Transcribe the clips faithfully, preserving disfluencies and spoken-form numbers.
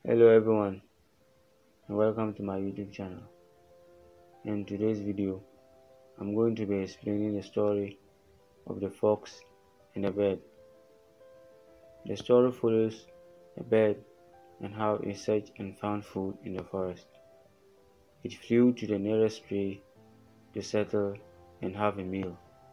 Hello everyone, and welcome to my YouTube channel. In today's video, I'm going to be explaining the story of the fox and the bird. The story follows the bird and how it searched and found food in the forest. It flew to the nearest tree to settle and have a meal.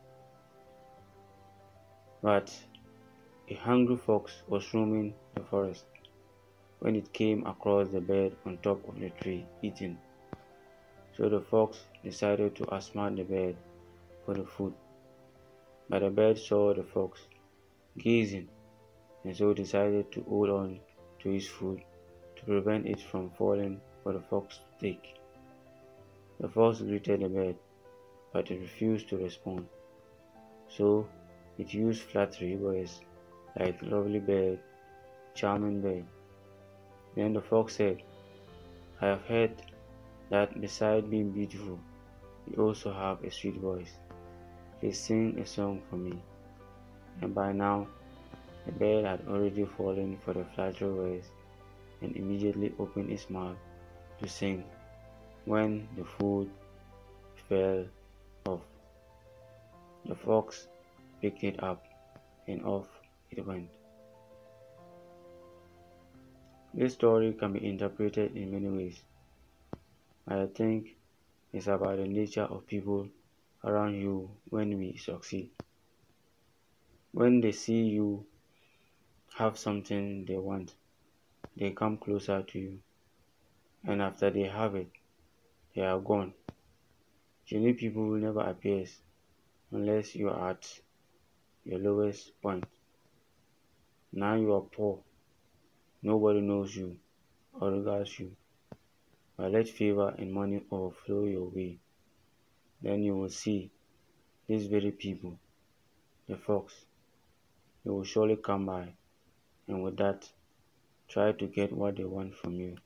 But a hungry fox was roaming the forest when it came across the bird on top of the tree eating. So the fox decided to outsmart the bird for the food. But the bird saw the fox gazing and so decided to hold on to his food to prevent it from falling for the fox to take. The fox greeted the bird, but it refused to respond. So it used flattery words like lovely bird, charming bird. Then the fox said, I have heard that beside being beautiful, you also have a sweet voice. Please sing a song for me. And by now, the bird had already fallen for the flattery words and immediately opened its mouth to sing when the food fell off. The fox picked it up and off it went. This story can be interpreted in many ways. I think it's about the nature of people around you when we succeed. When they see you have something they want, they come closer to you, and after they have it, they are gone. Genuine people will never appear unless you are at your lowest point. Now you are poor, nobody knows you or regards you, but let favor and money overflow your way. Then you will see these very people, the fox. They will surely come by, and with that, try to get what they want from you.